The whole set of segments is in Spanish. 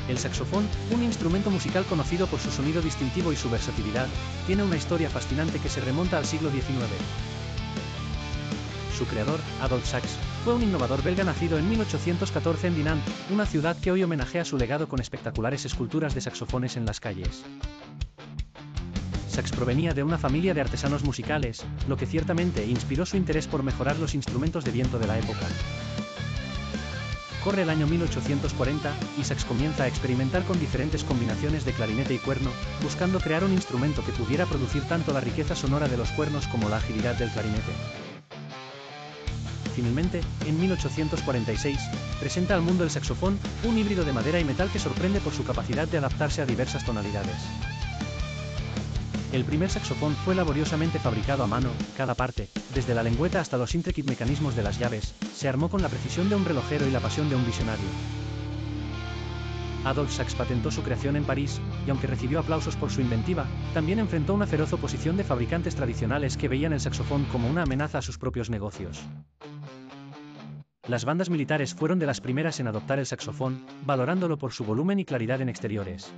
El saxofón, un instrumento musical conocido por su sonido distintivo y su versatilidad, tiene una historia fascinante que se remonta al siglo XIX. Su creador, Adolphe Sax, fue un innovador belga nacido en 1814 en Dinant, una ciudad que hoy homenajea su legado con espectaculares esculturas de saxofones en las calles. Sax provenía de una familia de artesanos musicales, lo que ciertamente inspiró su interés por mejorar los instrumentos de viento de la época. Corre el año 1840, y Sax comienza a experimentar con diferentes combinaciones de clarinete y cuerno, buscando crear un instrumento que pudiera producir tanto la riqueza sonora de los cuernos como la agilidad del clarinete. Finalmente, en 1846, presenta al mundo el saxofón, un híbrido de madera y metal que sorprende por su capacidad de adaptarse a diversas tonalidades. El primer saxofón fue laboriosamente fabricado a mano, cada parte, desde la lengüeta hasta los intricate mecanismos de las llaves, se armó con la precisión de un relojero y la pasión de un visionario. Adolphe Sax patentó su creación en París, y aunque recibió aplausos por su inventiva, también enfrentó una feroz oposición de fabricantes tradicionales que veían el saxofón como una amenaza a sus propios negocios. Las bandas militares fueron de las primeras en adoptar el saxofón, valorándolo por su volumen y claridad en exteriores.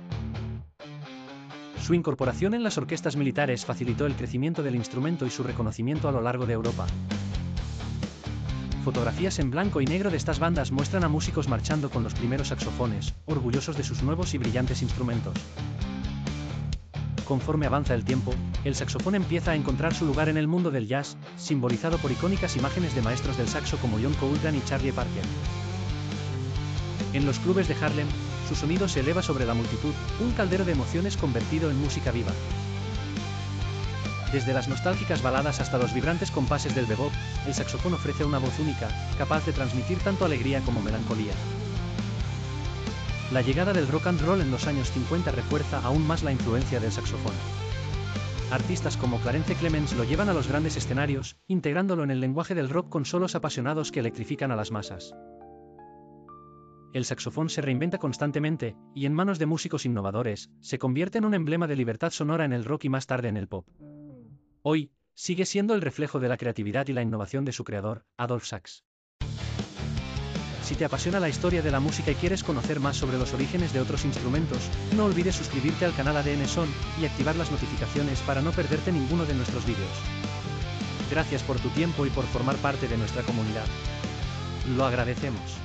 Su incorporación en las orquestas militares facilitó el crecimiento del instrumento y su reconocimiento a lo largo de Europa. Fotografías en blanco y negro de estas bandas muestran a músicos marchando con los primeros saxofones, orgullosos de sus nuevos y brillantes instrumentos. Conforme avanza el tiempo, el saxofón empieza a encontrar su lugar en el mundo del jazz, simbolizado por icónicas imágenes de maestros del saxo como John Coltrane y Charlie Parker. En los clubes de Harlem, su sonido se eleva sobre la multitud, un caldero de emociones convertido en música viva. Desde las nostálgicas baladas hasta los vibrantes compases del bebop, el saxofón ofrece una voz única, capaz de transmitir tanto alegría como melancolía. La llegada del rock and roll en los años 50 refuerza aún más la influencia del saxofón. Artistas como Clarence Clemens lo llevan a los grandes escenarios, integrándolo en el lenguaje del rock con solos apasionados que electrifican a las masas. El saxofón se reinventa constantemente, y en manos de músicos innovadores, se convierte en un emblema de libertad sonora en el rock y más tarde en el pop. Hoy, sigue siendo el reflejo de la creatividad y la innovación de su creador, Adolphe Sax. Si te apasiona la historia de la música y quieres conocer más sobre los orígenes de otros instrumentos, no olvides suscribirte al canal ADN Son y activar las notificaciones para no perderte ninguno de nuestros vídeos. Gracias por tu tiempo y por formar parte de nuestra comunidad. Lo agradecemos.